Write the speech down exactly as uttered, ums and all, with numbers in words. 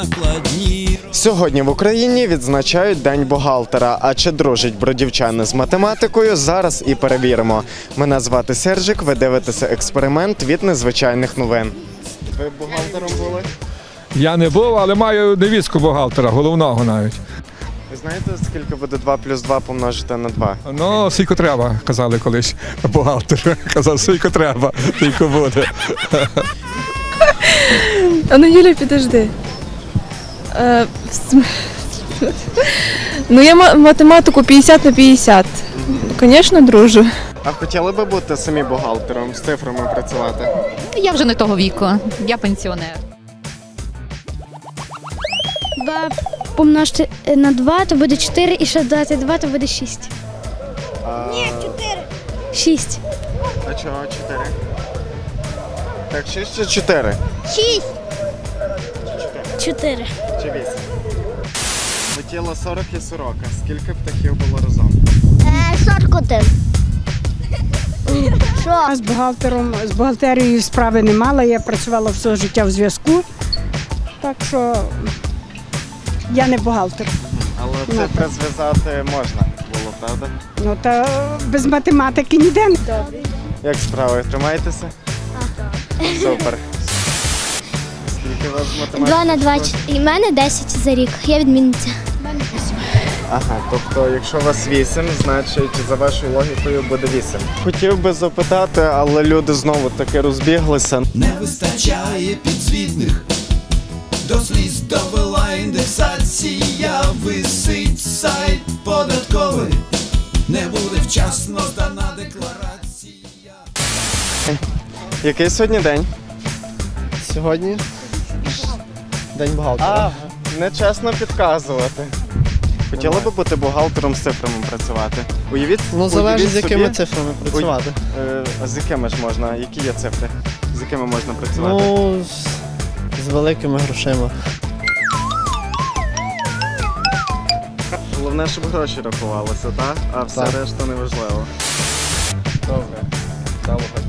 накладні. Сьогодні в Україні відзначають День бухгалтера. А чи дружать бродівчани з математикою, зараз і перевіримо. Мене звати Сержик, ви дивитеся експеримент від незвичайних новин. Ви бухгалтером були? Я не був, але маю невістку бухгалтера, головного навіть. Ви знаєте, скільки буде два плюс два помножити на два? Ну, скільки треба, казали колись бухгалтер. Казав, скільки треба, тільки буде. А ну, Юля, підожди. Е, ну, я математику п'ятдесят на п'ятдесят. Звісно, дружу. А хотіли би бути самі бухгалтером, з цифрами працювати? Я вже не того віку, я пенсіонер. два помножити на два, то буде чотири, і ще додати два, то буде шість. А... Ні, чотири. шість. А чого чотири? Так, шість чи чотири? шість. чотири. Чи вісім? Летіло сорок і сорока. Скільки птахів було разом? Е, сорок один. Що? З бухгалтером, з бухгалтерією справи не мала, я працювала все життя в зв'язку, так що я не бухгалтер. Але цифри зв'язати можна було, правда? Ну та без математики ніде. Як справи? Тримаєтеся? Ага. Супер. Скільки у вас з математики? два на два. І в мене десять за рік. Я відмінниця. Ага, тобто якщо у вас вісім, значить за вашою логікою буде вісім. Хотів би запитати, але люди знову таки розбіглися. Не вистачає підзвітних, до сліз довела індексація, висить сайт податковий, не буде вчасно здана декларація. Який сьогодні день? Сьогодні День бухгалтера. А, нечесно підказувати. Хотіли би бути бухгалтером з цифрами працювати? Уявіть, Ну, залежить, з уявіть якими собі... цифрами працювати. Е, а з якими ж можна? Які є цифри? З якими можна працювати? Ну, з, з великими грошима. Головне, щоб гроші рахувалися, так? А все Так. решта не важливо. Добре. Вдалого